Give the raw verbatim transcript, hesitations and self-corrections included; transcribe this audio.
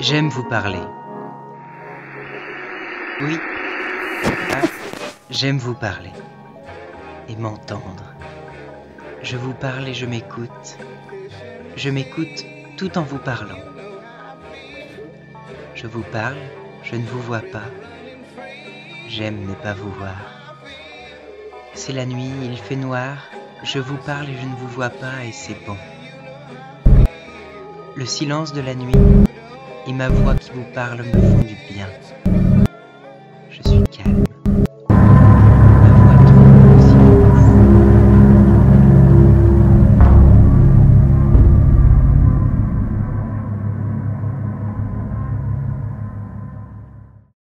J'aime vous parler. Oui, ah, j'aime vous parler et m'entendre. Je vous parle et je m'écoute. Je m'écoute tout en vous parlant. Je vous parle, je ne vous vois pas. J'aime ne pas vous voir. C'est la nuit, il fait noir. Je vous parle et je ne vous vois pas et c'est bon. Le silence de la nuit et ma voix qui vous parle me font du bien.